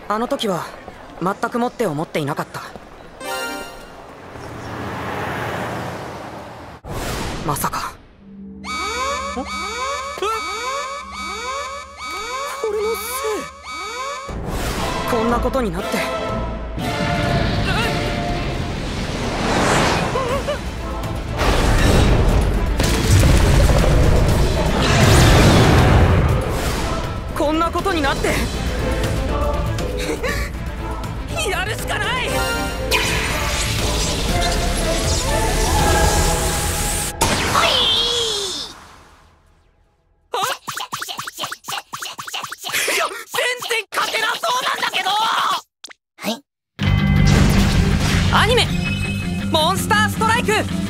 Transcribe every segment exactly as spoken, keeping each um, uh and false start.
あの時は全くもって思っていなかった。まさかこれのせい、こんなことになって。こんなことになってやるしかない。アニメモンスターストライク。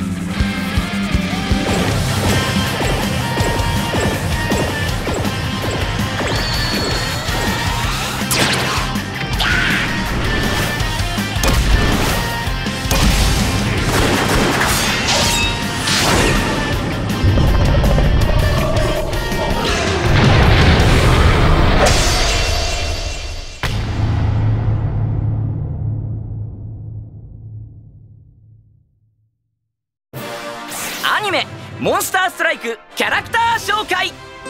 アニメモンスターストライクキャラクター紹介。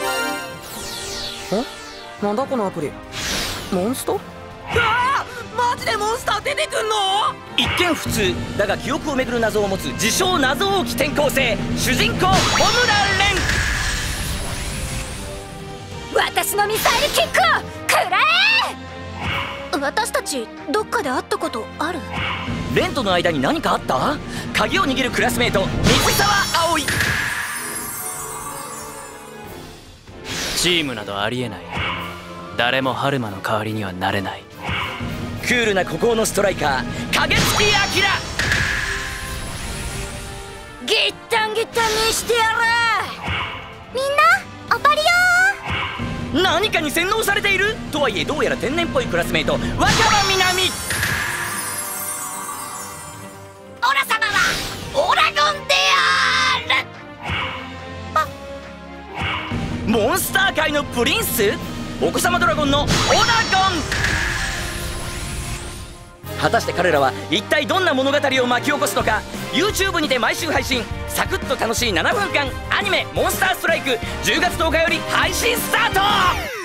え、なんだこのアプリ。モンスト？うわー、マジでモンスター出てくんの？ 一見普通だが記憶をめぐる謎を持つ自称謎多き転校生、主人公ホムラレン。私のミサイルキックを食らえ。私たちどっかで会ったことある？ レンとの間に何かあった？鍵を握るクラスメート水沢葵。 チームなどありえない。誰も春馬の代わりにはなれない。 クールな孤高のストライカー影月明。 ギッタンギッタンにしてやる。みんなおパリよー。何かに洗脳されているとはいえ、どうやら天然っぽいクラスメート若葉みなみ。 オラ様はオラゴンである。 モンスター界のプリンス、お子様ドラゴンのオラゴン。果たして彼らは一体どんな物語を巻き起こすのか。 YouTube にて毎週配信、サクッと楽しいななふんかんアニメ「モンスターストライク」じゅうがつとおかより配信スタート。